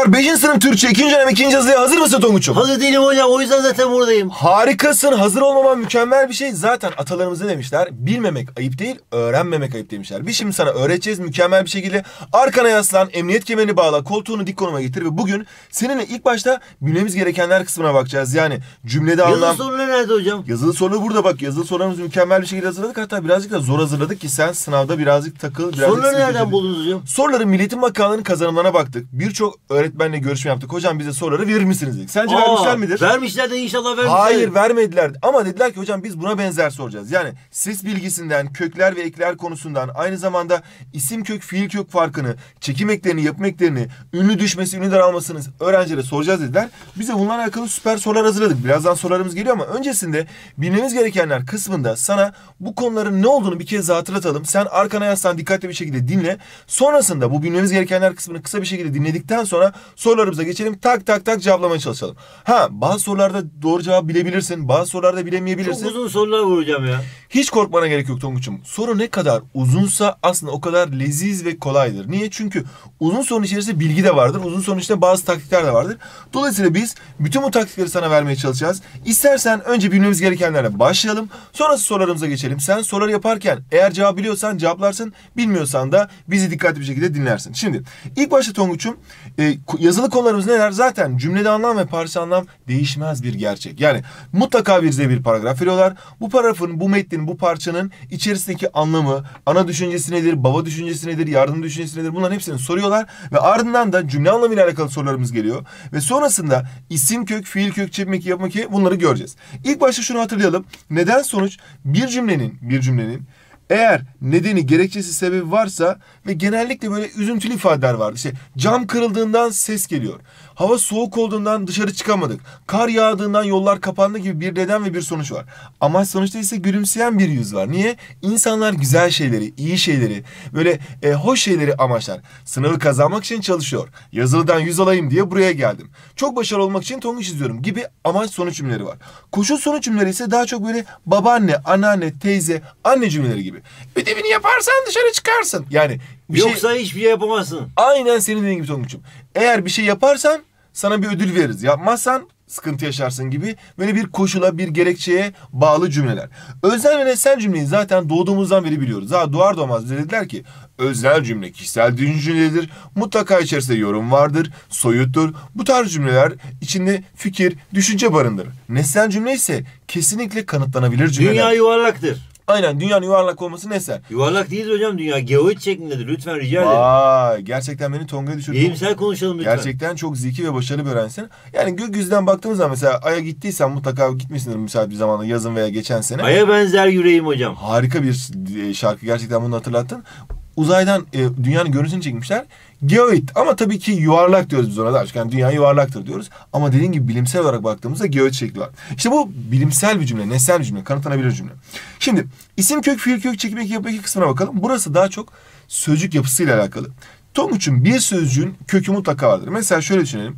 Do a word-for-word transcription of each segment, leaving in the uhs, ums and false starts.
Merhabalar, beşinci sınıf Türkçe ikinci dönem ikinci yazıya hazır mısın Tonguç'um? Hazır değilim hocam, o yüzden zaten buradayım. Harikasın, hazır olmaman mükemmel bir şey. Zaten atalarımız ne demişler? Bilmemek ayıp değil, öğrenmemek ayıp demişler. Biz şimdi sana öğreteceğiz mükemmel bir şekilde. Arkana yaslan, emniyet kemerini bağla, koltuğunu dik konuma getir ve bugün seninle ilk başta bilmemiz gerekenler kısmına bakacağız. Yani cümlede anlam... Yazılı sorular nerede hocam? Yazılı soruları burada bak. Yazılı sorularımızı mükemmel bir şekilde hazırladık. Hatta birazcık da zor hazırladık ki sen sınavda birazcık takıl. Birazcık soruları nereden buldunuz hocam? Soruları Milletin Bakanlığı'nın kazanımlarına baktık. Birçok öğretmenle görüşme yaptık. Hocam bize soruları verir misiniz dedik. Sence Aa, vermişler midir? Vermişler de inşallah vermişler. Hayır, vermediler. Ama dediler ki hocam biz buna benzer soracağız. Yani ses bilgisinden, kökler ve ekler konusundan, aynı zamanda isim kök, fiil kök farkını, çekim eklerini, yapım eklerini, ünlü düşmesi, ünlü daralmasını öğrencilere soracağız dediler. Bize bunlarla alakalı süper sorular hazırladık. Birazdan sorularımız geliyor ama öncesinde bilmemiz gerekenler kısmında sana bu konuların ne olduğunu bir kez hatırlatalım. Sen arkana yaslan, dikkatli bir şekilde dinle. Sonrasında bu bilmemiz gerekenler kısmını kısa bir şekilde dinledikten sonra sorularımıza geçelim. Tak tak tak cevaplamaya çalışalım. Ha, bazı sorularda doğru cevap bilebilirsin. Bazı sorularda bilemeyebilirsin. Çok uzun sorular var hocam ya. Hiç korkmana gerek yok Tonguç'um. Soru ne kadar uzunsa aslında o kadar leziz ve kolaydır. Niye? Çünkü uzun sorunun içerisinde bilgi de vardır. Uzun sorunun içinde bazı taktikler de vardır. Dolayısıyla biz bütün bu taktikleri sana vermeye çalışacağız. İstersen önce bilmemiz gerekenlerle başlayalım. Sonrası sorularımıza geçelim. Sen soruları yaparken eğer cevap biliyorsan cevaplarsın. Bilmiyorsan da bizi dikkatli bir şekilde dinlersin. Şimdi ilk başta Tonguç'um e, yazılı konularımız neler? Zaten cümlede anlam ve parça anlam değişmez bir gerçek. Yani mutlaka bize bir paragraf veriyorlar. Bu paragrafın, bu metnin, bu parçanın içerisindeki anlamı, ana düşüncesi nedir, baba düşüncesi nedir, yardım düşüncesi nedir, bunların hepsini soruyorlar ve ardından da cümle anlamıyla alakalı sorularımız geliyor ve sonrasında isim kök, fiil kök, çekim eki, yapım eki, bunları göreceğiz. İlk başta şunu hatırlayalım. Neden sonuç bir cümlenin, bir cümlenin eğer nedeni, gerekçesi, sebebi varsa ve genellikle böyle üzüntülü ifadeler vardı. İşte cam kırıldığından ses geliyor. Hava soğuk olduğundan dışarı çıkamadık. Kar yağdığından yollar kapandı gibi bir neden ve bir sonuç var. Ama sonuçta ise gülümseyen bir yüz var. Niye? İnsanlar güzel şeyleri, iyi şeyleri, böyle e, hoş şeyleri amaçlar. Sınavı kazanmak için çalışıyor. Yazılıdan yüz alayım diye buraya geldim. Çok başarılı olmak için Tonguç izliyorum gibi amaç sonuç cümleleri var. Koşul sonuç cümleleri ise daha çok böyle babaanne, anneanne, teyze, anne cümleleri gibi. Ödevini yaparsan dışarı çıkarsın. Yani bir Yoksa şey... hiçbir şey yapamazsın. Aynen senin dediğin gibi Tonguç'um. Eğer bir şey yaparsan sana bir ödül veririz. Yapmazsan sıkıntı yaşarsın gibi böyle bir koşula, bir gerekçeye bağlı cümleler. Öznel ve nesnel cümleyi zaten doğduğumuzdan beri biliyoruz. Daha doğar doğmaz bize dediler ki öznel cümle kişisel cümledir. Mutlaka içerisinde yorum vardır, soyuttur. Bu tarz cümleler içinde fikir, düşünce barındırır. Nesnel cümle ise kesinlikle kanıtlanabilir cümleler. Dünya yuvarlaktır. Aynen, dünyanın yuvarlak olması nesnel. Yuvarlak değil hocam, dünya geoid şeklindedir. Lütfen rica ederim. Vay, gerçekten beni Tonga'ya düşürdü. İyimser konuşalım lütfen. Gerçekten çok zeki ve başarılı bir öğrencisin. Yani gökyüzünden baktığımız zaman mesela Ay'a gittiysen mutlaka gitmişsindir müsait bir zamanda, yazın veya geçen sene. Ay'a benzer yüreğim hocam. Harika bir şarkı, gerçekten bunu hatırlattın. Uzaydan e, dünyanın görüntüsünü çekmişler. Geoid ama tabii ki yuvarlak diyoruz biz ona da. Yani dünya yuvarlaktır diyoruz. Ama dediğin gibi bilimsel olarak baktığımızda geoid şekli var. İşte bu bilimsel bir cümle, nesnel bir cümle, kanıtlanabilir cümle. Şimdi isim kök, fiil kök, çekim eki, yapım eki kısmına bakalım. Burası daha çok sözcük yapısıyla alakalı. Tonguç'un bir sözcüğün kökü mutlaka vardır. Mesela şöyle düşünelim.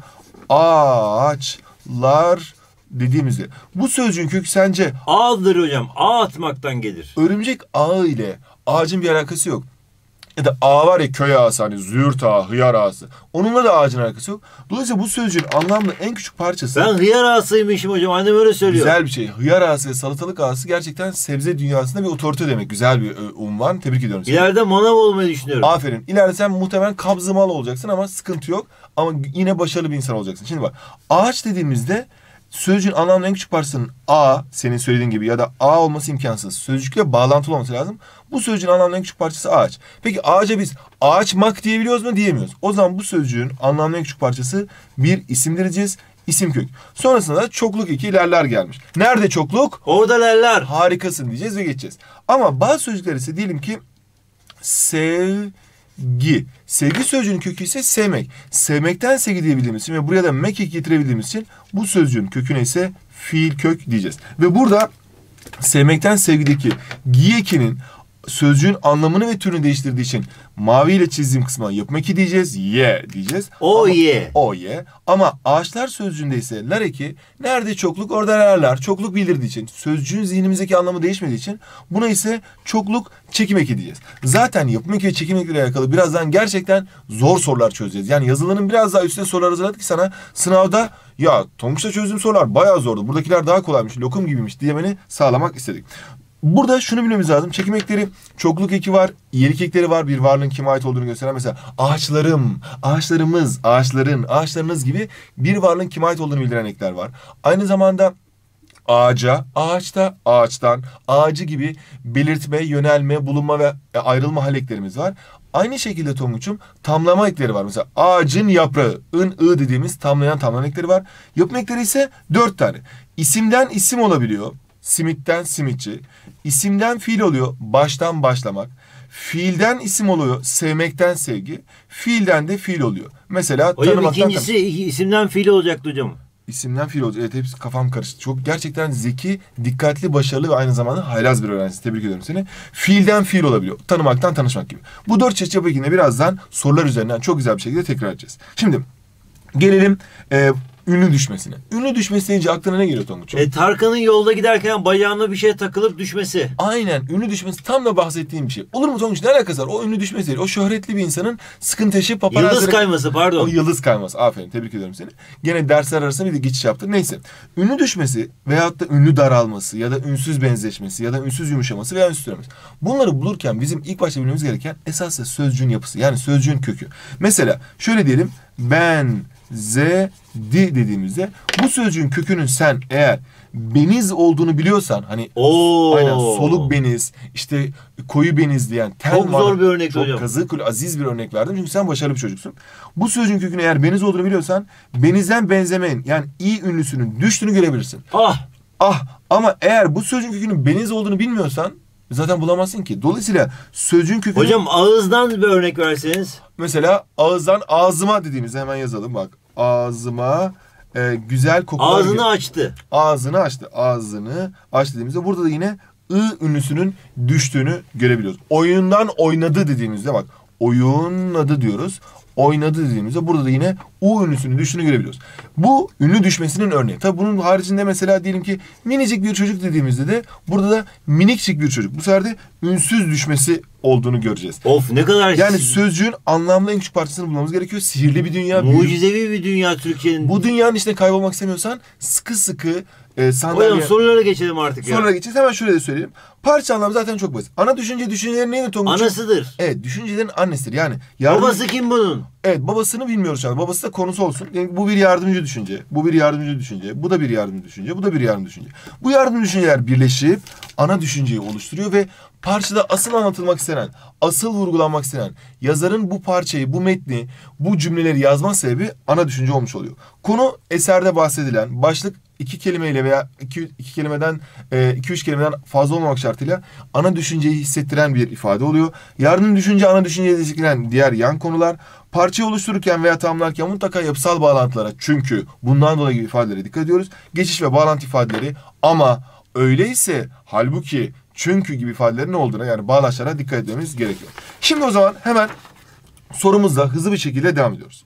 Ağaçlar dediğimizde bu sözcüğün kökü sence? Ağdır hocam. Ağ atmaktan gelir. Örümcek ağı ile ağacın bir alakası yok. Ya da ağa var ya, köy ağası, hani züğürt ağı, hıyar ağası. Onunla da ağacın alakası yok. Dolayısıyla bu sözcüğün anlamlı en küçük parçası. Ben hıyar ağasıymışım hocam. Annem öyle söylüyor. Güzel bir şey. Hıyar ağası ve salatalık ağası gerçekten sebze dünyasında bir otorite demek. Güzel bir unvan. Tebrik ediyorum seni. İleride manav olmayı düşünüyorum. Aferin. İleride sen muhtemelen kabzı mal olacaksın ama sıkıntı yok. Ama yine başarılı bir insan olacaksın. Şimdi bak. Ağaç dediğimizde sözcüğün anlamlı en küçük parçasının A, senin söylediğin gibi, ya da A olması imkansız. Sözcükle bağlantılı olması lazım. Bu sözcüğün anlamlı en küçük parçası ağaç. Peki ağaca biz ağaçmak diyebiliyoruz mu? Diyemiyoruz. O zaman bu sözcüğün anlamlı en küçük parçası bir isimdir diyeceğiz. İsim kök. Sonrasında da çokluk eki lerler gelmiş. Nerede çokluk? Orada lerler. Harikasın diyeceğiz ve geçeceğiz. Ama bazı sözcükler ise diyelim ki sevgi. Sevgi sözcüğünün kökü ise sevmek. Sevmekten sevgi diyebildiğimiz için ve buraya da mek eki getirebildiğimiz için bu sözcüğün köküne ise fiil kök diyeceğiz. Ve burada sevmekten sevgideki gi ekinin sözcüğün anlamını ve türünü değiştirdiği için Maviyle çizdiğim kısma yapım eki diyeceğiz. Ye diyeceğiz. O Ama- ye. O ye. Ama ağaçlar sözcüğünde ise lar eki nerede çokluk orada rarlar. Çokluk bildirdiği için sözcüğün zihnimizdeki anlamı değişmediği için buna ise çokluk çekim eki diyeceğiz. Zaten yapım eki ve çekim ekiyle alakalı birazdan gerçekten zor sorular çözeceğiz. Yani yazılarının biraz daha üstüne sorular hazırladık ki sana sınavda ya Tonguç'ta çözdüğüm sorular bayağı zordu. Buradakiler daha kolaymış, lokum gibiymiş diyemeni sağlamak istedik. Burada şunu bilmemiz lazım. Çekim ekleri, çokluk eki var, iyilik ekleri var. Bir varlığın kime ait olduğunu gösteren mesela ağaçlarım, ağaçlarımız, ağaçların, ağaçlarınız gibi bir varlığın kime ait olduğunu bildiren ekler var. Aynı zamanda ağaca, ağaçta, ağaçtan, ağacı gibi belirtme, yönelme, bulunma ve ayrılma hal eklerimiz var. Aynı şekilde Tonguç'um tamlama ekleri var. Mesela ağacın yaprağı, ın, ı dediğimiz tamlayan tamlama ekleri var. Yapım ekleri ise dört tane. İsimden isim olabiliyor. Simitten simitçi. İsimden fiil oluyor. Baştan başlamak. Fiilden isim oluyor. Sevmekten sevgi. Fiilden de fiil oluyor. Mesela Hocam tanımaktan ikincisi isimden fiil olacaktı hocam. İsimden fiil olacak. Evet, hepsi kafam karıştı. Çok gerçekten zeki, dikkatli, başarılı ve aynı zamanda haylaz bir öğrencisi. Tebrik ediyorum seni. Fiilden fiil olabiliyor. Tanımaktan tanışmak gibi. Bu dört çeşit yapı ekinde birazdan sorular üzerinden çok güzel bir şekilde tekrar edeceğiz. Şimdi gelelim e, ünlü düşmesine. Ünlü düşmesi deyince aklına ne geliyor Tonguç'um? E, Tarkan'ın yolda giderken bacağına bir şey takılıp düşmesi. Aynen, ünlü düşmesi tam da bahsettiğim bir şey. Olur mu Tonguç? Ne alakası var? O ünlü düşmesi değil. O şöhretli bir insanın sıkıntı yaşayıp paparazzi... Yıldız kayması pardon. O yıldız kayması. Aferin. Tebrik ediyorum seni. Gene dersler arasında bir de geçiş yaptık. Neyse. Ünlü düşmesi veyahut da ünlü daralması ya da ünsüz benzeşmesi ya da ünsüz yumuşaması veya ünsüz türemesi. Bunları bulurken bizim ilk başta bilmemiz gereken esasında sözcüğün yapısı. Yani sözcüğün kökü. Mesela şöyle diyelim. Ben, ze, di dediğimizde bu sözcüğün kökünün sen eğer beniz olduğunu biliyorsan hani Oo. aynen soluk beniz işte koyu beniz diyen ten Çok zor bir örnek çok hocam. kazık kul aziz bir örnek verdim çünkü sen başarılı bir çocuksun. Bu sözcüğün kökünün eğer beniz olduğunu biliyorsan benizden benzemeyin yani i ünlüsünün düştüğünü görebilirsin. Ah. Ah ama eğer bu sözcüğün kökünün beniz olduğunu bilmiyorsan zaten bulamazsın ki. Dolayısıyla sözcüğün kökünü... Hocam ağızdan bir örnek verseniz. Mesela ağızdan ağzıma dediğimizde hemen yazalım bak. Ağzıma e, güzel kokular... Ağzını geliyor. açtı. Ağzını açtı. Ağzını aç dediğimizde burada da yine ı ünlüsünün düştüğünü görebiliyoruz. Oyundan oynadı dediğimizde bak. Oyunladı diyoruz. Oynadı dediğimizde burada da yine u ünlüsünün düştüğünü görebiliyoruz. Bu ünlü düşmesinin örneği. Tabi bunun haricinde mesela diyelim ki minicik bir çocuk dediğimizde de burada da minikçik bir çocuk. Bu sefer de ünsüz düşmesi olduğunu göreceğiz. Of ne kadar Yani sözcüğün anlamlı en küçük parçasını bulmamız gerekiyor. Sihirli bir dünya. büyük- mucizevi bir dünya Türkiye'nin. Bu dünyanın içinde kaybolmak istemiyorsan sıkı sıkı e, sandalye... Hocam sorulara geçelim artık ya. Sonra geçeceğiz. Hemen şöyle de söyleyeyim. Parça anlamı zaten çok basit. Ana düşünce düşüncelerin neydi Tonguç'um? Anasıdır. Evet, düşüncelerin annesidir. Yani yardım... Babası kim bunun? Evet, babasını bilmiyoruz şu anda. Babası da konusu olsun. Yani bu bir yardımcı düşünce. Bu bir yardımcı düşünce. Bu da bir yardımcı düşünce. Bu da bir yardımcı düşünce. Bu yardımcı düşünceler birleşip ana düşünceyi oluşturuyor ve parçada asıl anlatılmak istenen, asıl vurgulanmak istenen yazarın bu parçayı, bu metni, bu cümleleri yazma sebebi ana düşünce olmuş oluyor. Konu eserde bahsedilen başlık iki kelimeyle veya iki, iki kelimeden e, iki üç kelimeden fazla olmamak şartıyla ana düşünceyi hissettiren bir ifade oluyor. Yardım düşünce ana düşünceyi destekleyen diğer yan konular. Parçayı oluştururken veya tamamlarken mutlaka yapısal bağlantılara çünkü bundan dolayı gibi ifadelere dikkat ediyoruz. Geçiş ve bağlantı ifadeleri ama öyleyse halbuki çünkü gibi ifadelerin ne olduğuna yani bağlaçlara dikkat etmemiz gerekiyor. Şimdi o zaman hemen sorumuzla hızlı bir şekilde devam ediyoruz.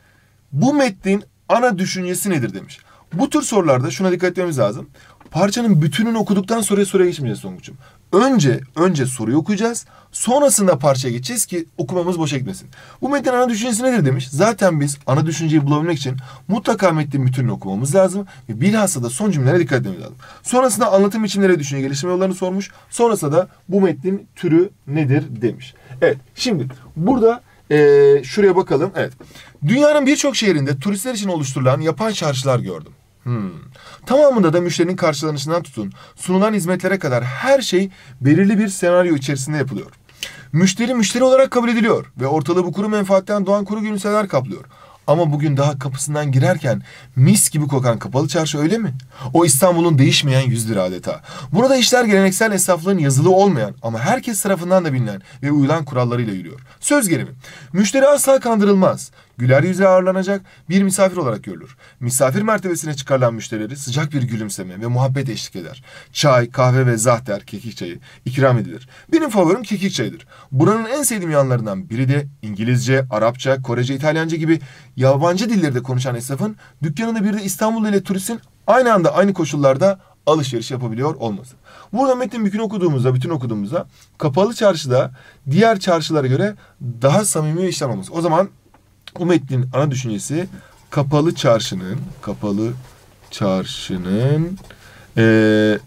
Bu metnin ana düşüncesi nedir demiş. Bu tür sorularda şuna dikkat etmemiz lazım. Parçanın bütününü okuduktan sonra soruya geçmeyeceğiz Tonguç'um. Önce önce soruyu okuyacağız. Sonrasında parçaya geçeceğiz ki okumamız boşa gitmesin. Bu metnin ana düşüncesi nedir demiş. Zaten biz ana düşünceyi bulabilmek için mutlaka metnin bütününü okumamız lazım. Ve bilhassa da son cümlelere dikkat etmemiz lazım. Sonrasında anlatım biçimleri, düşünce geliştirme yollarını sormuş. Sonrasında da bu metnin türü nedir demiş. Evet, şimdi burada ee, şuraya bakalım. Evet. Dünyanın birçok şehrinde turistler için oluşturulan yapan çarşılar gördüm. Hmm. Tamamında da müşterinin karşılanışından tutun, sunulan hizmetlere kadar her şey belirli bir senaryo içerisinde yapılıyor. Müşteri müşteri olarak kabul ediliyor ve ortalığı bu kuru menfaatten doğan kuru gülümsemeler kaplıyor. Ama bugün daha kapısından girerken mis gibi kokan kapalı çarşı öyle mi? O İstanbul'un değişmeyen yüzüdür adeta. Burada işler geleneksel esnaflığın yazılı olmayan ama herkes tarafından da bilinen ve uyulan kurallarıyla yürüyor. Söz gelimi. Müşteri asla kandırılmaz. güler yüzle ağırlanacak bir misafir olarak görülür. Misafir mertebesine çıkarılan müşterileri sıcak bir gülümseme ve muhabbet eşlik eder. Çay, kahve ve zahter, kekik çayı ikram edilir. Benim favorim kekik çayıdır. Buranın en sevdiğim yanlarından biri de İngilizce, Arapça, Korece, İtalyanca gibi yabancı dillerde konuşan esnafın dükkanında bir de İstanbul ile turistin aynı anda aynı koşullarda alışveriş yapabiliyor olması. Burada metnin bütün okuduğumuzda, bütün okuduğumuzda kapalı çarşıda diğer çarşılara göre daha samimi ve işlem olması. O zaman bu metnin ana düşüncesi kapalı çarşının, kapalı çarşının e,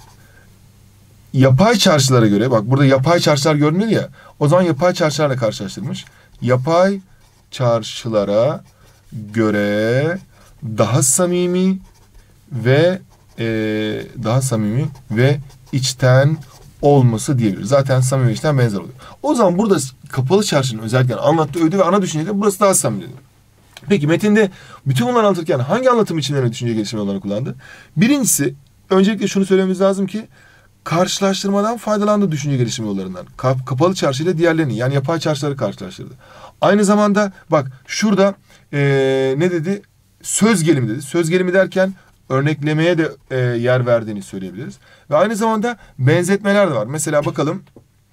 yapay çarşılara göre, bak burada yapay çarşılar görünüyor ya, o zaman yapay çarşılarla karşılaştırmış. Yapay çarşılara göre daha samimi ve e, daha samimi ve içten olması diyebiliriz. Zaten samimi ve içten benzer oluyor. O zaman burada kapalı çarşının özellikle anlattığı öğüdü ve ana düşüncede burası daha samimi. Peki metinde bütün bunları anlatırken hangi anlatım biçimlerini düşünce gelişimi yollarını kullandı? Birincisi, öncelikle şunu söylememiz lazım ki karşılaştırmadan faydalandı düşünce gelişimi yollarından. Kap, kapalı çarşı ile diğerlerini, yani yapay çarşıları karşılaştırdı. Aynı zamanda bak şurada ee, ne dedi? Söz gelimi dedi. Söz gelimi derken örneklemeye de e, yer verdiğini söyleyebiliriz. Ve aynı zamanda benzetmeler de var. Mesela bakalım.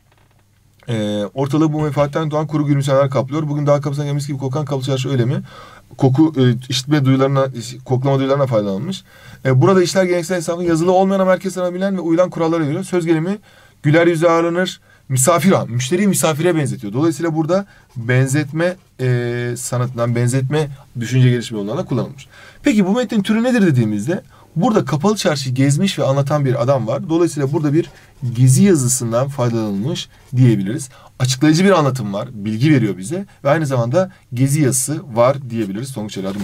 E, ortalığı bu menfaatten doğan kuru gülümsemeler kaplıyor. Bugün daha kapısından gelmiş gibi kokan kapalı çarşı öyle mi? Koku, e, işitme duyularına, koklama duyularına faydalanmış. E, burada işler geleneksel hesabın yazılı olmayan ama herkes bilen ve uyulan kurallara göre söz gelimi güler yüzle ağırlanır. Misafir ha, müşteriyi misafire benzetiyor. Dolayısıyla burada benzetme e, sanatından, benzetme düşünce gelişimi yollarına kullanılmış. Peki bu metnin türü nedir dediğimizde burada kapalı çarşıyı gezmiş ve anlatan bir adam var. Dolayısıyla burada bir gezi yazısından faydalanılmış diyebiliriz. Açıklayıcı bir anlatım var, bilgi veriyor bize ve aynı zamanda gezi yazısı var diyebiliriz. Sonuç adım.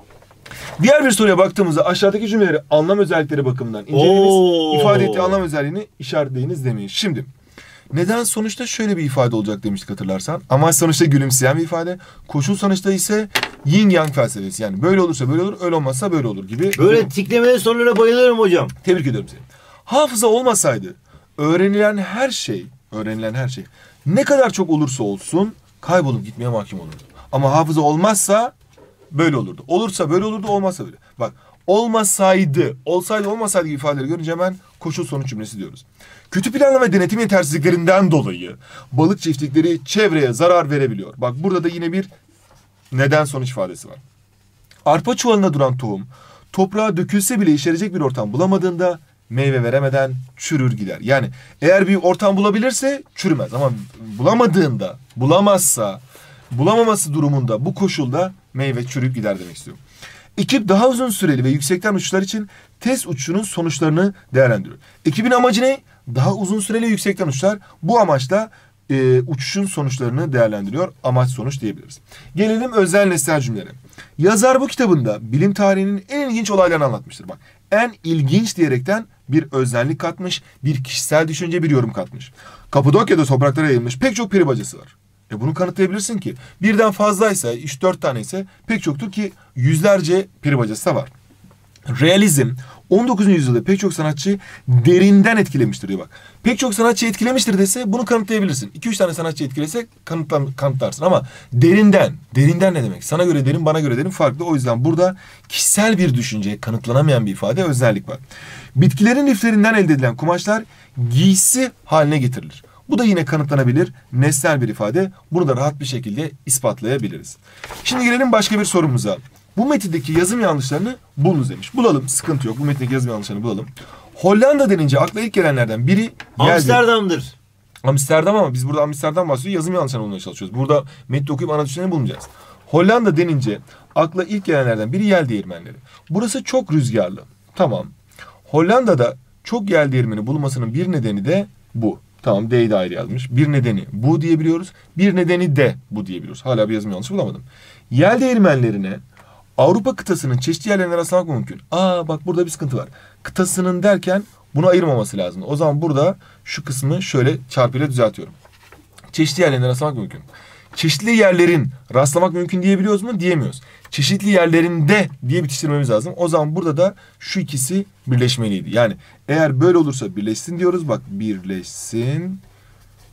Diğer bir soruya baktığımızda aşağıdaki cümleleri anlam özellikleri bakımından inceleyiniz. İfade ettiği anlam özelliğini işaretleyiniz demeyiz. Şimdi neden sonuçta şöyle bir ifade olacak demiştik hatırlarsan. Amaç sonuçta gülümseyen bir ifade. Koşul sonuçta ise yin yang felsefesi. Yani böyle olursa böyle olur, öyle olmazsa böyle olur gibi. Böyle tiklemeli sorulara bayılıyorum hocam. Tebrik ediyorum seni. Hafıza olmasaydı öğrenilen her şey, öğrenilen her şey ne kadar çok olursa olsun kaybolup gitmeye mahkum olurdu. Ama hafıza olmazsa böyle olurdu. Olursa böyle olurdu, olmazsa böyle. Bak, olmasaydı, olsaydı olmasaydı gibi ifadeleri görünce hemen koşul sonuç cümlesi diyoruz. Kötü planlama ve denetim yetersizliklerinden dolayı balık çiftlikleri çevreye zarar verebiliyor. Bak burada da yine bir neden sonuç ifadesi var. Arpa çuvalına duran tohum toprağa dökülse bile işleyecek bir ortam bulamadığında meyve veremeden çürür gider. Yani eğer bir ortam bulabilirse çürümez ama bulamadığında, bulamazsa, bulamaması durumunda bu koşulda meyve çürüyüp gider demek istiyorum. Ekip daha uzun süreli ve yüksekten uçuşlar için test uçuşunun sonuçlarını değerlendiriyor. Ekibin amacı ne? Daha uzun süreli yüksekten uçuşlar. Bu amaçla e, uçuşun sonuçlarını değerlendiriyor. Amaç sonuç diyebiliriz. Gelelim özel nesnel cümlelere. Yazar bu kitabında bilim tarihinin en ilginç olaylarını anlatmıştır. Bak, en ilginç diyerekten bir öznellik katmış, bir kişisel düşünce, bir yorum katmış. Kapadokya'da topraklara yayılmış pek çok peri bacası var. E bunu kanıtlayabilirsin ki birden fazlaysa, üç dört tane ise pek çoktur ki yüzlerce peri bacası da var. Realizm on dokuzuncu yüzyılda pek çok sanatçı derinden etkilemiştir diyor bak. Pek çok sanatçı etkilemiştir dese bunu kanıtlayabilirsin. iki üç tane sanatçı etkilese kanıtlan, kanıtlarsın ama derinden, derinden ne demek? Sana göre derin, bana göre derin farklı. O yüzden burada kişisel bir düşünce, kanıtlanamayan bir ifade, özellik var. Bitkilerin liflerinden elde edilen kumaşlar giysi haline getirilir. Bu da yine kanıtlanabilir, nesnel bir ifade. Bunu da rahat bir şekilde ispatlayabiliriz. Şimdi gelelim başka bir sorumuza. Bu metindeki yazım yanlışlarını bulunuz demiş. Bulalım, sıkıntı yok. Bu metindeki yazım yanlışlarını bulalım. Hollanda denince akla ilk gelenlerden biri geldi. Amsterdam'dır. Amsterdam ama biz burada Amsterdam bahsediyor. Yazım yanlışlarını bulmaya çalışıyoruz. Burada metni okuyup ana düşüncelerini bulmayacağız. Hollanda denince akla ilk gelenlerden biri yel değirmenleri. Burası çok rüzgarlı. Tamam. Hollanda'da çok yel değirmeni bulunmasının bir nedeni de bu. Tamam, D'yi de ayrı yazmış. Bir nedeni bu diyebiliyoruz. Bir nedeni de bu diyebiliyoruz. Hala bir yazım yanlışı bulamadım. Yel değirmenlerine Avrupa kıtasının çeşitli yerlerine rastlamak mümkün. Aa bak, burada bir sıkıntı var. Kıtasının derken bunu ayırmaması lazım. O zaman burada şu kısmı şöyle çarpıyla düzeltiyorum. Çeşitli yerlerine rastlamak mümkün. Çeşitli yerlerin rastlamak mümkün diyebiliyoruz mu? Diyemiyoruz. Çeşitli yerlerinde diye bitiştirmemiz lazım. O zaman burada da şu ikisi birleşmeliydi. Yani eğer böyle olursa birleşsin diyoruz. Bak, birleşsin.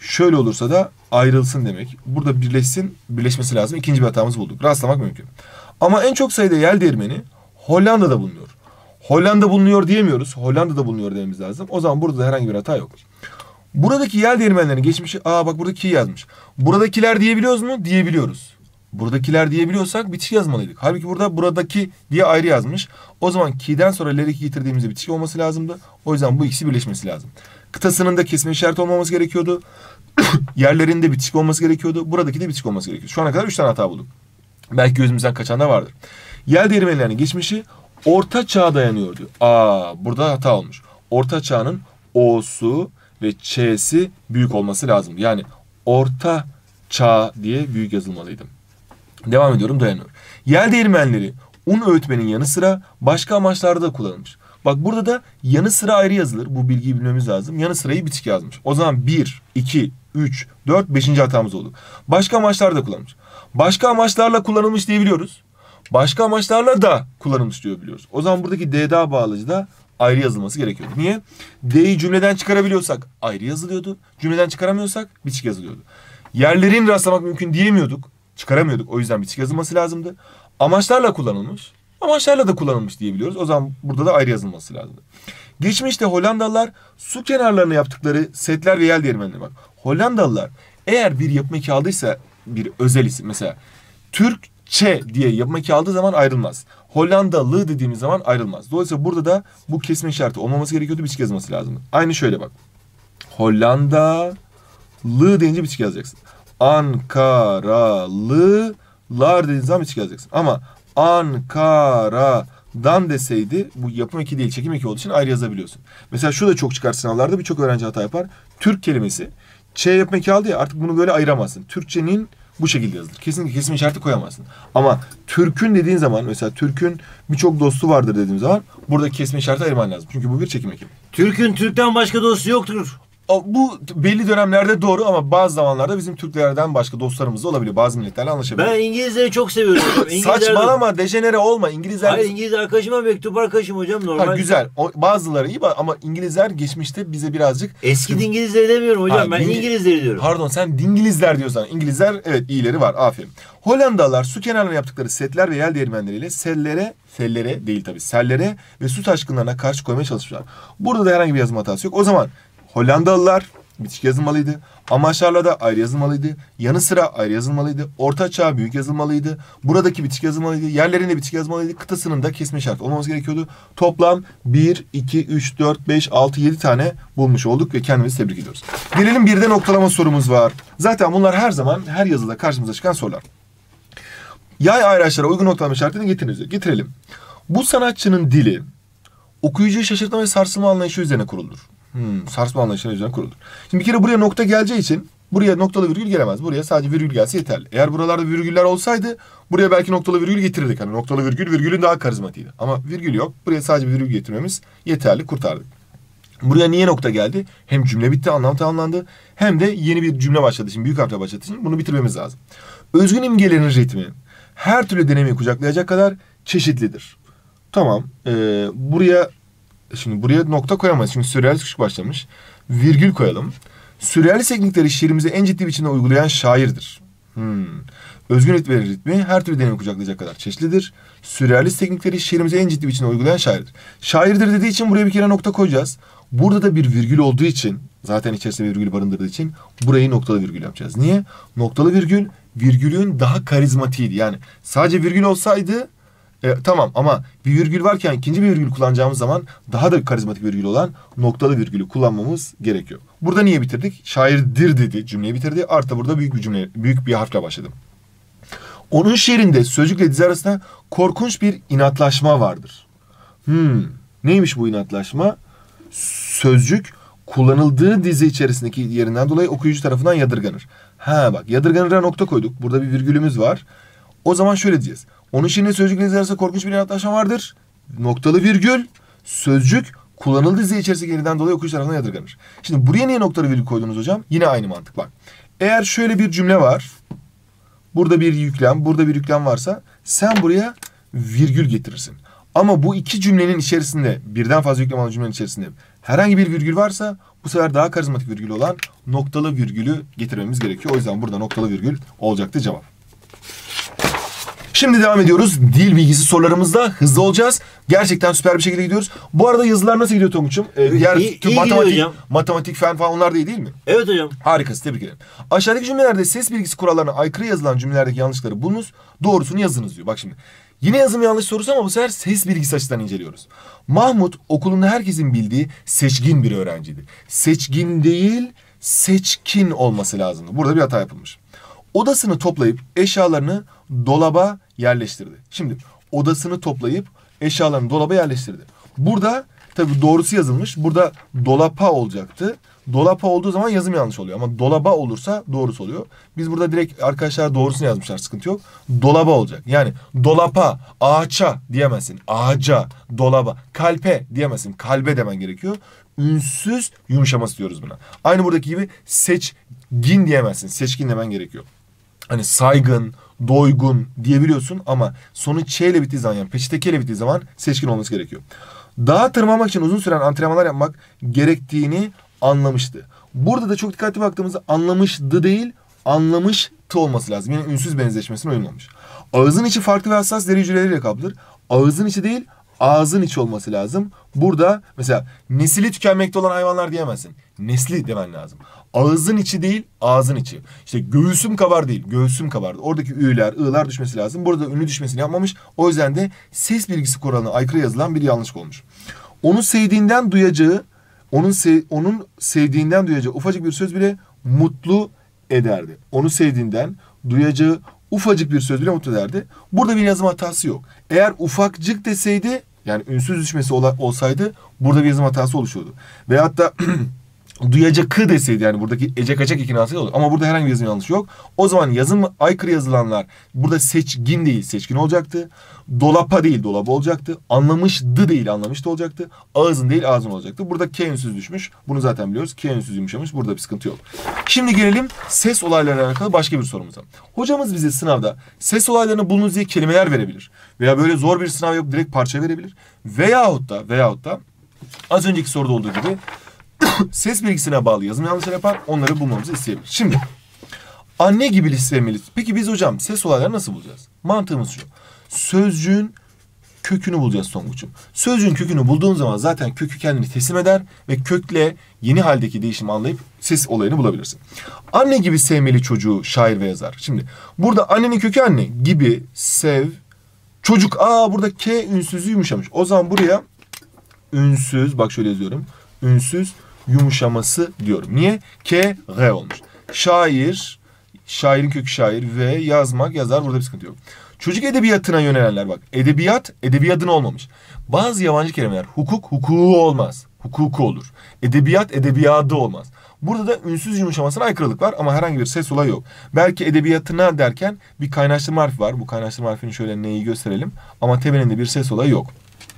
Şöyle olursa da ayrılsın demek. Burada birleşsin, birleşmesi lazım. İkinci bir hatamızı bulduk. Rastlamak mümkün. Ama en çok sayıda yel değirmeni Hollanda'da bulunuyor. Hollanda bulunuyor diyemiyoruz. Hollanda'da bulunuyor dememiz lazım. O zaman burada da herhangi bir hata yok. Buradaki yel değirmenlerin geçmişi... Aa bak buradaki yazmış. Buradakiler diyebiliyoruz mu? Diyebiliyoruz. Buradakiler diyebiliyorsak bitişik yazmalıydık. Halbuki burada buradaki diye ayrı yazmış. O zaman ki'den sonra ler'iki getirdiğimizde bitişik olması lazımdı. O yüzden bu ikisi birleşmesi lazım. Kıtasının da kesme işareti olmaması gerekiyordu. Yerlerinde bitişik olması gerekiyordu. Buradaki de bitişik olması gerekiyordu. Şu ana kadar üç tane hata bulduk. Belki gözümüzden kaçan da vardır. Yel değirmenlerinin geçmişi Orta Çağ'a dayanıyor diyor. Aa burada hata olmuş. Orta Çağ'ın O'su ve Ç'si büyük olması lazım. Yani Orta Çağ diye büyük yazılmalıydı. Devam ediyorum, dayanıyor. Yel değirmenleri un öğütmenin yanı sıra başka amaçlarda da kullanılmış. Bak burada da yanı sıra ayrı yazılır. Bu bilgiyi bilmemiz lazım. Yanı sırayı bitişik yazmış. O zaman bir, iki, üç, dört, beşinci hatamız oldu. Başka amaçlarda da kullanılmış. Başka amaçlarla kullanılmış diyebiliyoruz. Başka amaçlarla da kullanılmış diyor biliyoruz. O zaman buradaki D'da bağlacı da ayrı yazılması gerekiyordu. Niye? D'yi cümleden çıkarabiliyorsak ayrı yazılıyordu. Cümleden çıkaramıyorsak bitişik yazılıyordu. Yerlerini rastlamak mümkün diyemiyorduk. Çıkaramıyorduk. O yüzden bitişik yazılması lazımdı. Amaçlarla kullanılmış. Amaçlarla da kullanılmış diyebiliyoruz. O zaman burada da ayrı yazılması lazımdı. Geçmişte Hollandalılar su kenarlarına yaptıkları setler ve yel değirmenleri bak. Hollandalılar eğer bir yapım eki aldıysa bir özel isim mesela Türkçe diye yapım eki aldığı zaman ayrılmaz. Hollandalı dediğimiz zaman ayrılmaz. Dolayısıyla burada da bu kesme işareti olmaması gerekiyordu. Bitişik yazılması lazımdı. Aynı şöyle bak. Hollandalı deyince bitişik yazacaksın. Ankaralılar dediğin zaman bitişik yazacaksın. Ama Ankara'dan deseydi bu yapım eki değil çekim eki olduğu için ayrı yazabiliyorsun. Mesela şu da çok çıkar sınavlarda, birçok öğrenci hata yapar. Türk kelimesi Ç yapım eki aldı ya, artık bunu böyle ayıramazsın. Türkçenin bu şekilde yazılır. Kesinlikle kesim işareti koyamazsın. Ama Türk'ün dediğin zaman mesela Türk'ün birçok dostu vardır dediğim zaman burada kesme işareti ayırman lazım. Çünkü bu bir çekim eki. Türk'ün Türk'ten başka dostu yoktur. Bu belli dönemlerde doğru ama bazı zamanlarda bizim Türklerden başka dostlarımız da olabiliyor. Bazı milletlerle anlaşabiliyoruz. Ben İngilizleri çok seviyorum hocam. İngilizler de- Saçmalama, dejenere olma. İngilizler... Hayır, İngiliz arkadaşıma mektup arkadaşım hocam normal. Ha, güzel. O, bazıları iyi ama İngilizler geçmişte bize birazcık... Eski İngilizleri demiyorum hocam. Ha, ben dingi- İngilizleri diyorum. Pardon, sen dingilizler diyorsan. İngilizler evet iyileri var. Aferin. Hollandalılar su kenarlarına yaptıkları setler ve yel değirmenleriyle sellere, sellere değil tabii, sellere ve su taşkınlarına karşı koymaya çalışmışlar. Burada da herhangi bir yazım hatası yok. O zaman Hollandalılar bitişik yazılmalıydı. Amaçlarla da ayrı yazılmalıydı. Yanı sıra ayrı yazılmalıydı. Orta Çağ büyük yazılmalıydı. Buradaki bitişik yazılmalıydı. Yerlerinde bitişik yazılmalıydı. Kıtasının da kesme işareti olmamız gerekiyordu. Toplam bir, iki, üç, dört, beş, altı, yedi tane bulmuş olduk ve kendimizi tebrik ediyoruz. Gelelim bir de noktalama sorumuz var. Zaten bunlar her zaman her yazıda karşımıza çıkan sorular. Yay ayraçlara uygun noktalama işaretini getiriniz. Getirelim. Bu sanatçının dili okuyucuyu şaşırtma ve sarsılma anlayışı üzerine kurulur. Hmm, sarsma anlayışının üzerine kurulur. Şimdi bir kere buraya nokta geleceği için buraya noktalı virgül gelemez. Buraya sadece virgül gelse yeterli. Eğer buralarda virgüller olsaydı buraya belki noktalı virgül getirirdik. Hani noktalı virgül virgülün daha karizmatiğiydi. Ama virgül yok. Buraya sadece bir virgül getirmemiz yeterli, kurtardık. Buraya niye nokta geldi? Hem cümle bitti, anlam tamamlandı. Hem de yeni bir cümle başladı. Şimdi büyük harfle başladığı için bunu bitirmemiz lazım. Özgün imgelerin ritmi her türlü denemeyi kucaklayacak kadar çeşitlidir. Tamam. Ee, buraya Şimdi buraya nokta koyamayız. Çünkü sürrealist kuşak başlamış. Virgül koyalım. Sürrealist teknikleri şiirimize en ciddi biçimde uygulayan şairdir. Hmm. Özgün ritmi, ritmi her türlü deneyimi kucaklayacak kadar çeşitlidir. Sürrealist teknikleri şiirimize en ciddi biçimde uygulayan şairdir. Şairdir dediği için buraya bir kere nokta koyacağız. Burada da bir virgül olduğu için, zaten içerisinde virgül barındırdığı için burayı noktalı virgül yapacağız. Niye? Noktalı virgül, virgülün daha karizmatiğiydi. Yani sadece virgül olsaydı E, tamam ama bir virgül varken ikinci bir virgül kullanacağımız zaman daha da karizmatik virgül olan noktalı virgülü kullanmamız gerekiyor. Burada niye bitirdik? Şairdir dedi, cümleyi bitirdi. Artı burada büyük bir cümle, büyük bir harfle başladım. Onun şiirinde sözcükle dizi arasında korkunç bir inatlaşma vardır. Hmm, neymiş bu inatlaşma? Sözcük kullanıldığı dizi içerisindeki yerinden dolayı okuyucu tarafından yadırganır. Ha bak, yadırganır'a nokta koyduk. Burada bir virgülümüz var. O zaman şöyle diyeceğiz. Onun şiirinde sözcükle dizi arasında korkunç bir inatlaşma vardır. Noktalı virgül, sözcük kullanıldığı dizi içerisindeki yerinden dolayı okuyucu tarafından yadırganır. Şimdi buraya niye noktalı virgül koydunuz hocam? Yine aynı mantık bak. Eğer şöyle bir cümle var. Burada bir yüklem, burada bir yüklem varsa sen buraya virgül getirirsin. Ama bu iki cümlenin içerisinde, birden fazla yüklem olan cümlenin içerisinde Herhangi bir virgül varsa bu sefer daha karizmatik virgül olan noktalı virgülü getirmemiz gerekiyor. O yüzden burada noktalı virgül olacaktı cevap. Şimdi devam ediyoruz. Dil bilgisi sorularımızda hızlı olacağız. Gerçekten süper bir şekilde gidiyoruz. Bu arada yazılar nasıl gidiyor Tonguç'um? Ee, diğer İyi- tüm iyi matematik, gidiyor hocam. matematik, fen falan onlar da iyi değil mi? Evet hocam. Harikasın, tebrik ederim. Aşağıdaki cümlelerde ses bilgisi kurallarına aykırı yazılan cümlelerdeki yanlışları bulunuz. Doğrusunu yazınız diyor. Bak şimdi. Yine yazım yanlış sorusu ama bu sefer ses bilgisi açısından inceliyoruz. Mahmut okulunda herkesin bildiği seçkin bir öğrenciydi. Seçkin değil, seçkin olması lazımdı. Burada bir hata yapılmış. Odasını toplayıp eşyalarını dolaba yerleştirdi. Şimdi odasını toplayıp eşyalarını dolaba yerleştirdi. Burada tabii doğrusu yazılmış. Burada dolapa olacaktı. Dolapa olduğu zaman yazım yanlış oluyor. Ama dolaba olursa doğrusu oluyor. Biz burada direkt arkadaşlar doğrusunu yazmışlar. Sıkıntı yok. Dolaba olacak. Yani dolapa, ağaça diyemezsin. Ağaca, dolaba, kalpe diyemezsin. Kalbe demen gerekiyor. Ünsüz yumuşaması diyoruz buna. Aynı buradaki gibi seçgin diyemezsin. Seçkin demen gerekiyor. Hani saygın, doygun diyebiliyorsun ama sonu ç ile bittiği zaman, yani peçete ile bittiği zaman seçkin olması gerekiyor. Dağa tırmanmak için uzun süren antrenmanlar yapmak gerektiğini anlamıştı. Burada da çok dikkatli baktığımızda anlamıştı değil, anlamıştı olması lazım. Yani ünsüz benzeşmesine uymamış. Ağzın içi farklı ve hassas deri hücreleriyle kaplıdır. Ağzın içi değil, ağzın içi olması lazım. Burada mesela nesili tükenmekte olan hayvanlar diyemezsin. Nesli demen lazım. Ağzın içi değil, ağzın içi. İşte göğsüm kabar değil, göğsüm kabardı. Oradaki ü'ler, ı'lar düşmesi lazım. Burada ünlü düşmesini yapmamış. O yüzden de ses bilgisi kuralına aykırı yazılan bir yanlışlık olmuş. Onu sevdiğinden duyacağı, onun sev, onun sevdiğinden duyacağı ufacık bir söz bile mutlu ederdi. Onu sevdiğinden duyacağı ufacık bir söz bile mutlu ederdi. Burada bir yazım hatası yok. Eğer ufakcık deseydi, yani ünsüz düşmesi ola, olsaydı burada bir yazım hatası oluşuyordu. Veyahut da duyacak kı deseydi, yani buradaki ece kaçak ikinası olur. Ama burada herhangi bir yazım yanlışı yok. O zaman yazım aykırı yazılanlar burada seçgin değil, seçkin olacaktı. Dolapa değil, dolaba olacaktı. Anlamışdı değil, anlamıştı olacaktı. Ağzın değil, ağzın olacaktı. Burada K ünsüz düşmüş. Bunu zaten biliyoruz. K ünsüz yumuşamış. Burada bir sıkıntı yok. Şimdi gelelim ses olaylarıyla alakalı başka bir sorumuza. Hocamız bize sınavda ses olaylarını bulunuz diye kelimeler verebilir. Veya böyle zor bir sınav yapıp direkt parça verebilir. Veyahut da, veyahut da az önceki soruda olduğu gibi ses bilgisine bağlı yazım yanlışları yapar. Onları bulmamızı isteyebilir. Şimdi anne gibi listemeliyiz. Peki biz hocam ses olaylarını nasıl bulacağız? Mantığımız şu. Sözcüğün kökünü bulacağız Tonguç'um. Sözcüğün kökünü bulduğun zaman zaten kökü kendini teslim eder ve kökle yeni haldeki değişimi anlayıp ses olayını bulabilirsin. Anne gibi sevmeli çocuğu şair ve yazar. Şimdi burada annenin kökü anne gibi sev çocuk. Aa burada K ünsüzü yumuşamış. O zaman buraya ünsüz, bak şöyle yazıyorum. Ünsüz yumuşaması diyorum. Niye? K, G olmuş. Şair, şairin kökü şair ve yazmak, yazar, burada bir sıkıntı yok. Çocuk edebiyatına yönelenler bak. Edebiyat, edebiyatın olmamış. Bazı yabancı kelimeler hukuk, hukuku olmaz. Hukuku olur. Edebiyat, edebiyadı olmaz. Burada da ünsüz yumuşamasına aykırılık var ama herhangi bir ses olayı yok. Belki edebiyatına derken bir kaynaştırma harfi var. Bu kaynaştırma harfini şöyle neyi gösterelim. Ama temelinde bir ses olayı yok.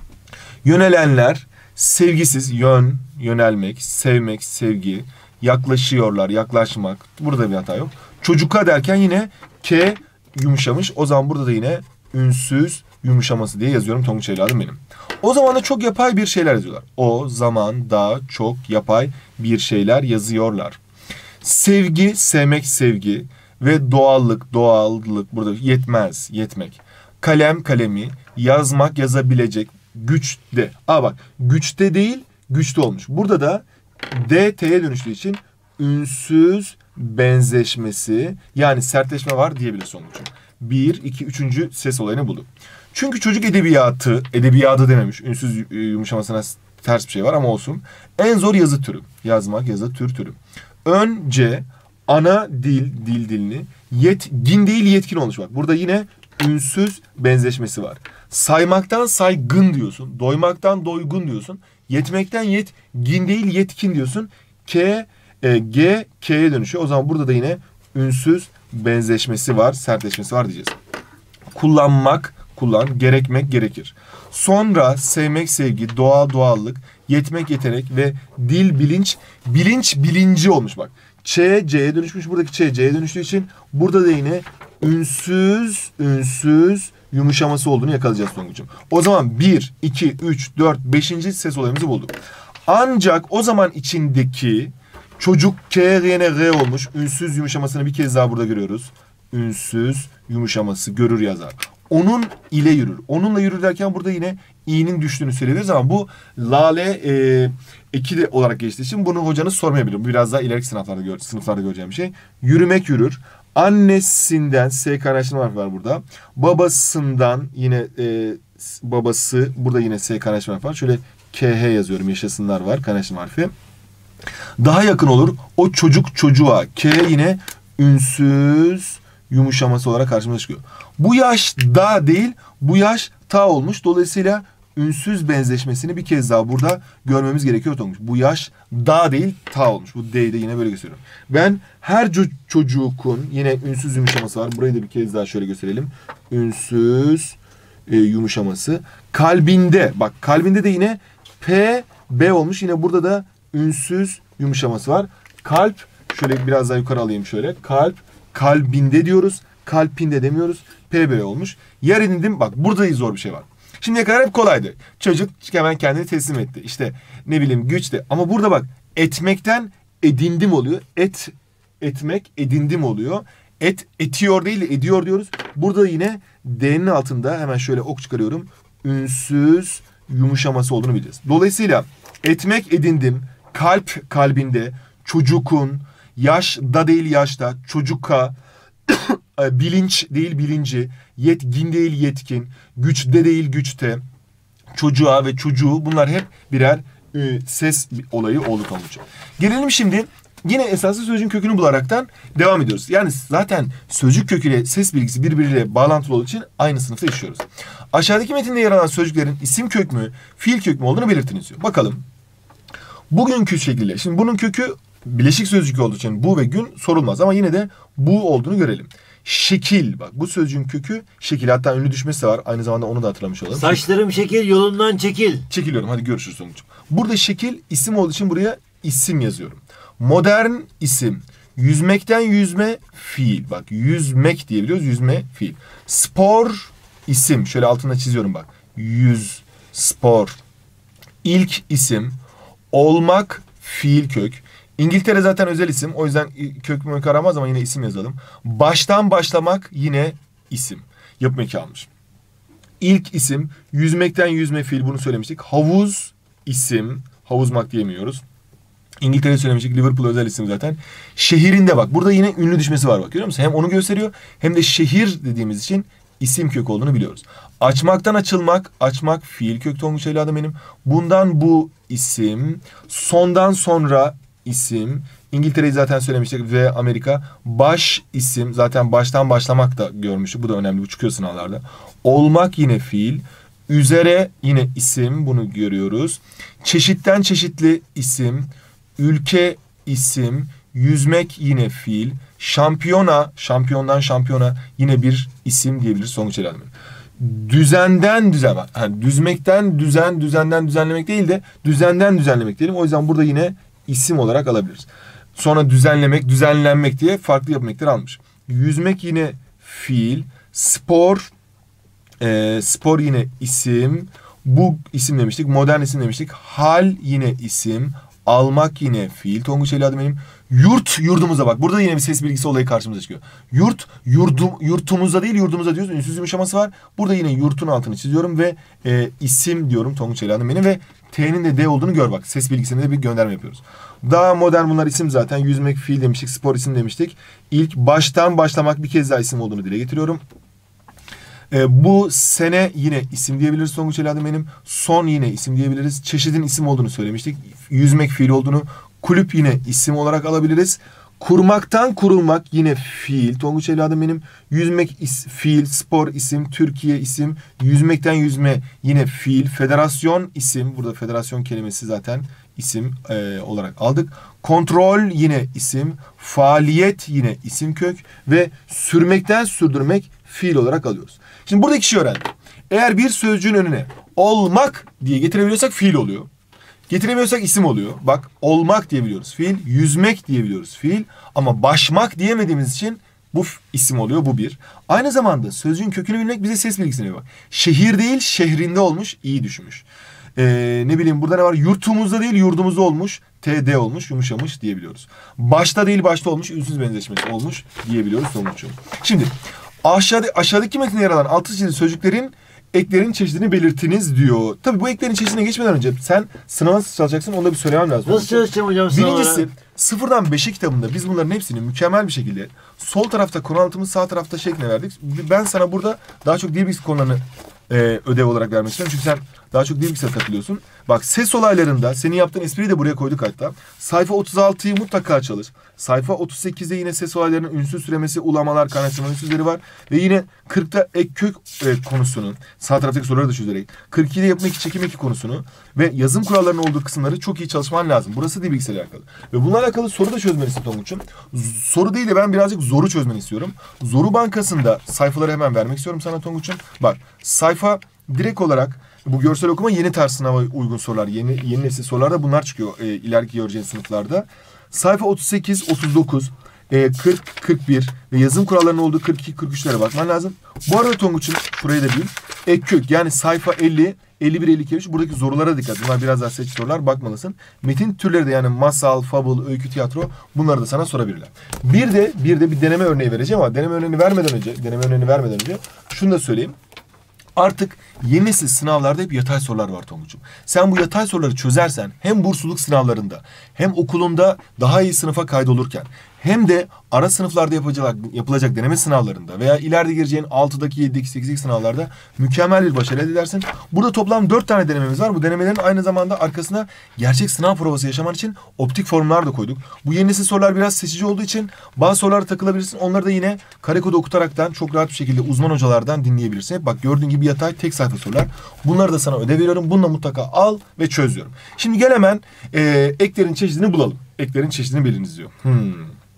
Yönelenler sevgisiz, yön, yönelmek, sevmek, sevgi, yaklaşıyorlar, yaklaşmak. Burada bir hata yok. Çocuka derken yine K yumuşamış. O zaman burada da yine ünsüz yumuşaması diye yazıyorum Tonguç evladım benim. O zaman da çok yapay bir şeyler yazıyorlar. O zaman da çok yapay bir şeyler yazıyorlar. Sevgi, sevmek, sevgi ve doğallık, doğallık burada yetmez, yetmek. Kalem, kalemi, yazmak, yazabilecek, güçte. Aa bak, güçte değil, güçte olmuş. Burada da D, T'ye dönüştüğü için ünsüz benzeşmesi, yani sertleşme var diyebiliriz sonuçta. Bir, iki, üçüncü ses olayını bulduk. Çünkü çocuk edebiyatı, edebiyatı dememiş. Ünsüz yumuşamasına ters bir şey var ama olsun. En zor yazı türü. Yazmak, yazı tür türü. Önce ana dil, dil dilini, yetkin değil yetkin olmuş bak. Burada yine ünsüz benzeşmesi var. Saymaktan saygın diyorsun. Doymaktan doygun diyorsun. Yetmekten yetgin değil yetkin diyorsun. K, e, G, K'ye dönüşüyor. O zaman burada da yine ünsüz benzeşmesi var, sertleşmesi var diyeceğiz. Kullanmak, kullan, gerekmek, gerekir. Sonra sevmek, sevgi, doğa, doğallık, yetmek, yetenek ve dil, bilinç, bilinç, bilinci olmuş bak. Ç, C'ye dönüşmüş. Buradaki Ç, C'ye dönüştüğü için burada da yine ünsüz, ünsüz yumuşaması olduğunu yakalayacağız Tonguç'um. O zaman bir, iki, üç, dört, beşinci ses olayımızı bulduk. Ancak o zaman içindeki çocuk K yerine R olmuş. Ünsüz yumuşamasını bir kez daha burada görüyoruz. Ünsüz yumuşaması görür yazar. Onun ile yürür. Onunla yürür derken burada yine i'nin düştüğünü söyleyebiliriz ama bu lale e, eki de olarak geçtiği için bunu hocanız sormayabilir. Bu biraz daha ileriki sınıflarda, gör, sınıflarda göreceğim bir şey. Yürümek yürür. Annesinden S kardeşliği var, var burada. Babasından yine e, babası burada yine S kardeşliği var. Şöyle K H yazıyorum. Yaşasınlar var. Kardeşliği harfi. Daha yakın olur. O çocuk çocuğa. K yine ünsüz yumuşaması olarak karşımıza çıkıyor. Bu yaş da değil, bu yaş ta olmuş. Dolayısıyla ünsüz benzeşmesini bir kez daha burada görmemiz gerekiyor olmuş. Bu yaş da değil, ta olmuş. Bu D'yi de yine böyle gösteriyorum. Ben her çocuğun yine ünsüz yumuşaması var. Burayı da bir kez daha şöyle gösterelim. Ünsüz e, yumuşaması. Kalbinde, bak kalbinde de yine P, B olmuş. Yine burada da ünsüz yumuşaması var. Kalp, şöyle biraz daha yukarı alayım şöyle. Kalp, kalbinde diyoruz. Kalpinde demiyoruz. P B olmuş. Yer edindim. Bak burada zor bir şey var. Şimdiye kadar hep kolaydı. Çocuk hemen kendini teslim etti. İşte ne bileyim güç de. Ama burada bak etmekten edindim oluyor. Et, etmek edindim oluyor. Et, etiyor değil de ediyor diyoruz. Burada yine D'nin altında hemen şöyle ok çıkarıyorum. Ünsüz yumuşaması olduğunu bileceğiz. Dolayısıyla etmek edindim. Kalp kalbinde. Çocukun. Yaş da değil yaşta. Çocuka. Bilinç değil bilinci. Yetkin değil yetkin. Güçte değil güçte. Çocuğa ve çocuğu, bunlar hep birer e, ses olayı oldu sonucu. Gelelim şimdi yine esaslı sözcüğün kökünü bularaktan devam ediyoruz. Yani zaten sözcük köküyle ses bilgisi birbiriyle bağlantılı olduğu için aynı sınıfta yaşıyoruz. Aşağıdaki metinde yer alan sözcüklerin isim kök mü, fiil kök mü olduğunu belirtiniz diyor. Bakalım. Bugünkü şekliyle. Şimdi bunun kökü bileşik sözcük olduğu için bu ve gün sorulmaz ama yine de bu olduğunu görelim. Şekil, bak bu sözcüğün kökü şekil, hatta ünlü düşmesi de var. Aynı zamanda onu da hatırlamış olalım. Saçlarım şekil, yolundan çekil. Çekiliyorum, hadi görüşürüz sonuçta. Burada şekil isim olduğu için buraya isim yazıyorum. Modern isim. Yüzmekten yüzme fiil. Bak yüzmek diyebiliyoruz, yüzme fiil. Spor isim. Şöyle altına çiziyorum bak. Yüz, spor. İlk isim. Olmak fiil kök. İngiltere zaten özel isim. O yüzden kök mök aramaz ama yine isim yazalım. Baştan başlamak yine isim. Yapım eki almış. İlk isim. Yüzmekten yüzme fiil, bunu söylemiştik. Havuz isim. Havuzmak diyemiyoruz. İngiltere söylemiştik. Liverpool özel isim zaten. Şehirinde bak. Burada yine ünlü düşmesi var bak. Görüyor musun? Hem onu gösteriyor hem de şehir dediğimiz için isim kök olduğunu biliyoruz. Açmaktan açılmak. Açmak fiil kök Tonguç evladım benim. Bundan bu isim. Sondan sonra isim. İngiltere'yi zaten söylemiştik ve Amerika. Baş isim. Zaten baştan başlamak da görmüştük. Bu da önemli. Bu çıkıyor sınavlarda. Olmak yine fiil. Üzere yine isim. Bunu görüyoruz. Çeşitten çeşitli isim. Ülke isim. Yüzmek yine fiil. Şampiyona. Şampiyondan şampiyona yine bir isim diyebiliriz. Sonuç elde edelim. Düzenden düzen. Yani düzmekten düzen, düzenden düzenlemek değil de düzenden düzenlemek diyelim. O yüzden burada yine isim olarak alabiliriz. Sonra düzenlemek, düzenlenmek diye farklı yapım ekleri almış. Yüzmek yine fiil. Spor, e, spor yine isim. Bu isim demiştik. Modern isim demiştik. Hal yine isim. Almak yine fiil. Tonguç evladım benim. Yurt, yurdumuza bak. Burada yine bir ses bilgisi olayı karşımıza çıkıyor. Yurt, yurdum, yurtumuzda değil yurdumuza diyoruz. Ünsüz yumuşaması var. Burada yine yurtun altını çiziyorum ve e, isim diyorum Tonguç evladım benim ve T'nin de D olduğunu gör bak. Ses bilgisine de bir gönderme yapıyoruz. Daha modern bunlar isim zaten. Yüzmek fiil demiştik. Spor isim demiştik. İlk baştan başlamak bir kez daha isim olduğunu dile getiriyorum. E, bu sene yine isim diyebiliriz Tonguç evladım benim. Son yine isim diyebiliriz. Çeşidin isim olduğunu söylemiştik. Yüzmek fiil olduğunu. Kulüp yine isim olarak alabiliriz. Kurmaktan kurulmak yine fiil. Tonguç evladım benim. Yüzmek is, fiil, spor isim, Türkiye isim. Yüzmekten yüzme yine fiil. Federasyon isim. Burada federasyon kelimesi zaten isim e, olarak aldık. Kontrol yine isim. Faaliyet yine isim kök. Ve sürmekten sürdürmek fiil olarak alıyoruz. Şimdi burada iki şey öğrendik. Eğer bir sözcüğün önüne olmak diye getirebiliyorsak fiil oluyor. Getiremiyorsak isim oluyor. Bak olmak diyebiliyoruz fiil. Yüzmek diyebiliyoruz fiil. Ama başmak diyemediğimiz için bu isim oluyor. Bu bir. Aynı zamanda sözcüğün kökünü bilmek bize ses bilgisini veriyor. Bak. Şehir değil şehrinde olmuş. İyi düşmüş. Ee, ne bileyim burada ne var? Yurtumuzda değil yurdumuzda olmuş. T D olmuş, yumuşamış diyebiliyoruz. Başta değil başta olmuş, ünsüz benzeşmesi olmuş diyebiliyoruz Tonguç'um. Şimdi aşağıda, aşağıdaki metinde yer alan altı çizili sözcüklerin eklerin çeşidini belirtiniz diyor. Tabii bu eklerin çeşidine geçmeden önce sen sınava nasıl çalışacaksın onu da bir söylemem lazım. Nasıl çalışacağım hocam sınavlara? Birincisi sıfırdan beşe kitabında biz bunların hepsini mükemmel bir şekilde sol tarafta konu anlatımı sağ tarafta şekline verdik. Ben sana burada daha çok dil bilgisi konularını e, ödev olarak vermek istiyorum. Çünkü sen daha çok dil bilgisine takılıyorsun. Bak ses olaylarında senin yaptığın espriyi de buraya koyduk hatta. Sayfa otuz altıyı mutlaka çalış. Sayfa otuz sekizde yine ses olaylarının ünsüz türemesi, ulamalar, kaynaştırma ünsüzleri var. Ve yine kırkta ek kök e, konusunun sağ taraftaki soruları da çözerek. kırk ikide yapım eki, çekim eki konusunu ve yazım kurallarının olduğu kısımları çok iyi çalışman lazım. Burası dil bilgisiyle alakalı. Ve bununla alakalı soru da çözmeni istiyorum Tonguç'um. Soru değil de ben birazcık zoru çözmeni istiyorum. Zoru bankasında sayfaları hemen vermek istiyorum sana Tonguç'um. Bak sayfa direkt olarak bu görsel okuma yeni tarz sınava uygun sorular. Yeni yeni nesil sorularda bunlar çıkıyor e, ileriki göreceğiniz sınıflarda. Sayfa otuz sekiz, otuz dokuz, e, kırk, kırk bir ve yazım kurallarının olduğu kırk iki, kırk üçlere bakman lazım. Bu arada Tonguç'um şurayı da bil. Ek kök yani sayfa elli, elli bir, elli iki, elli üç buradaki sorulara dikkat. Bunlar biraz daha seçici sorular bakmalısın. Metin türleri de yani masal, fable, öykü, tiyatro bunları da sana sorabilirler. Bir de bir de bir deneme örneği vereceğim ama deneme örneğini vermeden önce, deneme örneğini vermeden önce şunu da söyleyeyim. Artık yeni nesil sınavlarda hep yatay sorular var Tonguç'um. Sen bu yatay soruları çözersen hem bursluluk sınavlarında hem okulunda daha iyi sınıfa kaydolurken hem de ara sınıflarda yapılacak, yapılacak deneme sınavlarında veya ileride gireceğin altıdaki, yedideki, sekizdeki sınavlarda mükemmel bir başarı elde edersin. Burada toplam dört tane denememiz var. Bu denemelerin aynı zamanda arkasına gerçek sınav provası yaşaman için optik formlar da koyduk. Bu yeni nesil sorular biraz seçici olduğu için bazı sorulara takılabilirsin. Onları da yine kare kodu okutaraktan çok rahat bir şekilde uzman hocalardan dinleyebilirsin. Bak gördüğün gibi yatay tek sayfa sorular. Bunları da sana ödev veriyorum. Bununla mutlaka al ve çöz diyorum. Şimdi gel hemen e, eklerin çeşidini bulalım. Eklerin çeşidini biliniz diyor. Hmm.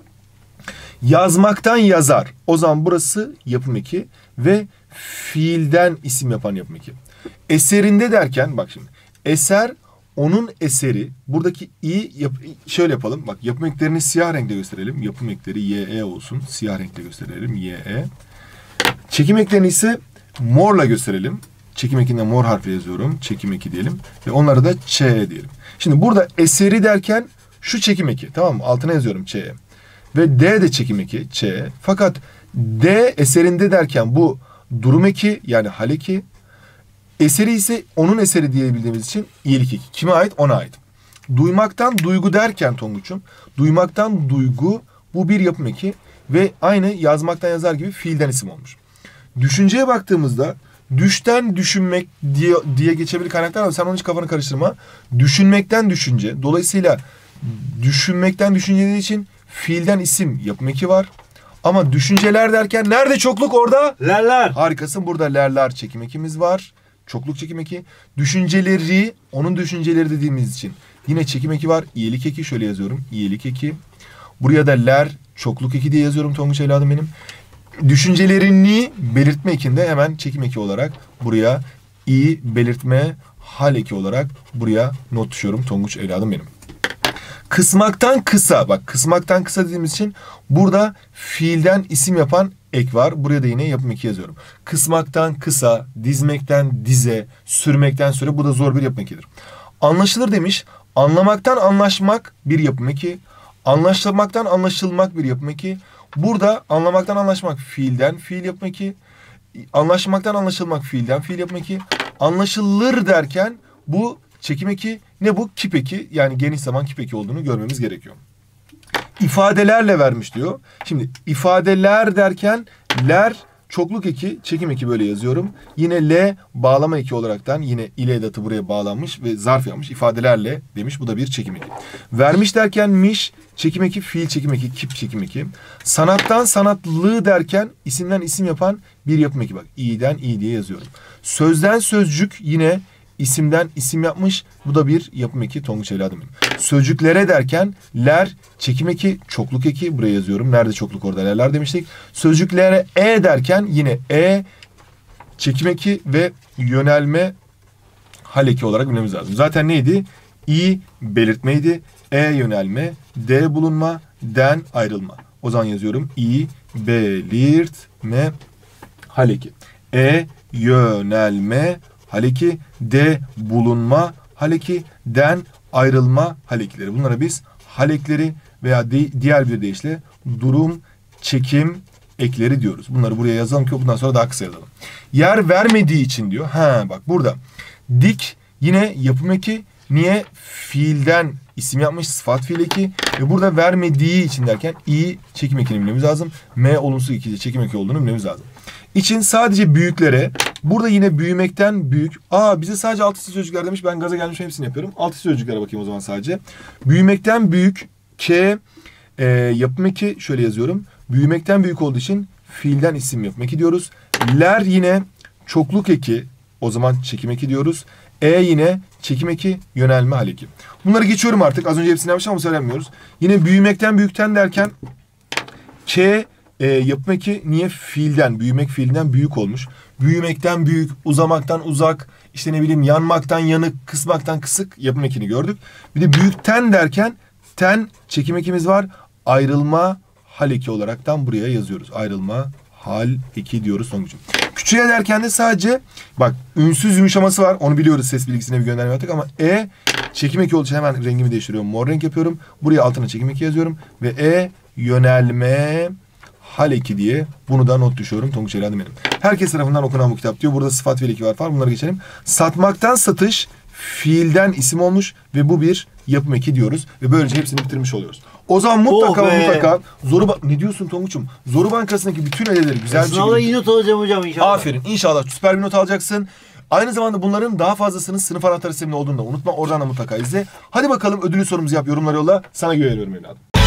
Yazmaktan yazar. O zaman burası yapım eki ve fiilden isim yapan yapım eki. Eserinde derken bak şimdi. Eser onun eseri. Buradaki i yap, şöyle yapalım. Bak yapım eklerini siyah renkle gösterelim. Yapım ekleri Y E olsun. Siyah renkle gösterelim. Y E. Çekim eklerini ise morla gösterelim. Çekim ekinde mor harfle yazıyorum. Çekim eki diyelim. Ve onları da Ç diyelim. Şimdi burada eseri derken şu çekim eki. Tamam mı? Altına yazıyorum Ç. Ve D de çekim eki Ç. Fakat D eserinde derken bu durum eki yani hal eki. Eseri ise onun eseri diyebildiğimiz için iyilik eki. Kime ait? Ona ait. Duymaktan duygu derken Tonguç'um. Duymaktan duygu bu bir yapım eki. Ve aynı yazmaktan yazar gibi fiilden isim olmuş. Düşünceye baktığımızda düşten düşünmek diye, diye geçebilir kaynaklar ama sen onun hiç kafanı karıştırma. Düşünmekten düşünce. Dolayısıyla düşünmekten düşünce dediği için fiilden isim yapım eki var. Ama düşünceler derken nerede çokluk orada? Lerler. Harikasın. Burada lerler çekim ekimiz var. Çokluk çekim eki. Düşünceleri, onun düşünceleri dediğimiz için yine çekim eki var. İyelik eki şöyle yazıyorum. İyelik eki. Buraya da ler çokluk eki diye yazıyorum Tonguç evladım benim. Düşüncelerini belirtme ekinde hemen çekim eki olarak buraya i belirtme hal eki olarak buraya not düşüyorum Tonguç evladım benim. Kısmaktan kısa. Bak kısmaktan kısa dediğimiz için burada fiilden isim yapan ek var. Buraya da yine yapım eki yazıyorum. Kısmaktan kısa, dizmekten dize, sürmekten süre. Bu da zor bir yapım ekidir. Anlaşılır demiş. Anlamaktan anlaşmak bir yapım eki. Anlaşılmaktan anlaşılmak bir yapım eki. Burada anlamaktan anlaşmak fiilden fiil yapım eki. Anlaşmaktan anlaşılmak fiilden fiil yapım eki. Anlaşılır derken bu çekim eki. Ne bu? Kip eki. Yani geniş zaman kip eki olduğunu görmemiz gerekiyor. İfadelerle vermiş diyor. Şimdi ifadeler derken ler çokluk eki, çekim eki böyle yazıyorum. Yine L bağlama eki olaraktan yine ile edatı buraya bağlanmış ve zarf yapmış. İfadelerle demiş. Bu da bir çekim eki. Vermiş derken miş, çekim eki, fiil çekim eki, kip çekim eki. Sanattan sanatlı derken isimden isim yapan bir yapım eki. Bak i'den i diye yazıyorum. Sözden sözcük yine İsimden isim yapmış. Bu da bir yapım eki Tonguç evladım benim. Sözcüklere derken ler çekim eki, çokluk eki buraya yazıyorum. Nerede çokluk orada lerler demiştik. Sözcüklere e derken yine e çekim eki ve yönelme hal eki olarak bilmemiz lazım. Zaten neydi? İ belirtmeydi. E yönelme, D bulunma, den ayrılma. O zaman yazıyorum. İ belirtme hal eki. E yönelme haleki, D bulunma haleki, den ayrılma halekileri. Bunlara biz halekleri veya di diğer bir deyişle durum çekim ekleri diyoruz. Bunları buraya yazalım ki bundan sonra daha kısa yazalım. Yer vermediği için diyor. Ha bak burada. Dik yine yapım eki. Niye? Fiilden isim yapmış, sıfat fiil eki. Ve burada vermediği için derken i çekim ekini bilmemiz lazım. M olumsuz ikici çekim eki olduğunu bilmemiz lazım. İçin sadece büyüklere. Burada yine büyümekten büyük. Aa bize sadece altı sözcükler demiş. Ben gaza gelmiş hepsini yapıyorum. Altı sözcüklere bakayım o zaman sadece. Büyümekten büyük. K e, yapım eki şöyle yazıyorum. Büyümekten büyük olduğu için fiilden isim yapım eki diyoruz. Ler yine çokluk eki. O zaman çekim eki diyoruz. E yine çekim eki, yönelme haleki. Bunları geçiyorum artık. Az önce hepsini yapmışım ama söylemiyoruz. Yine büyümekten büyükten derken K e, yapım eki niye fiilden, büyümek fiilden büyük olmuş. Büyümekten büyük, uzamaktan uzak, işte ne bileyim yanmaktan yanık, kısmaktan kısık yapım ekini gördük. Bir de büyükten derken ten çekim ekimiz var. Ayrılma hal eki olaraktan buraya yazıyoruz. Ayrılma hal eki diyoruz sonucu. Küçüğe derken de sadece bak ünsüz yumuşaması var. Onu biliyoruz, ses bilgisine bir gönderme yaptık ama E çekim eki olduğu için hemen rengimi değiştiriyorum. Mor renk yapıyorum. Buraya altına çekim eki yazıyorum. Ve E yönelme hal eki diye bunu da not düşüyorum. Tonguç evladım benim. Herkes tarafından okunan bu kitap diyor. Burada sıfat fiil eki var falan. Bunları geçelim. Satmaktan satış fiilden isim olmuş ve bu bir yapım eki diyoruz. Ve böylece hepsini bitirmiş oluyoruz. O zaman mutlaka Oh mutlaka Zoru ne diyorsun Tonguç'um? Zoru Bankası'ndaki bütün ödeleri güzel bir Sınavda şekilde... iyi not alacağım hocam inşallah. Aferin. İnşallah süper bir not alacaksın. Aynı zamanda bunların daha fazlasının sınıf anahtarı sisteminde olduğunu da unutma. Oradan da mutlaka izle. Hadi bakalım ödülü sorumuzu yap. Yorumlara yolla. Sana güveniyorum evladım.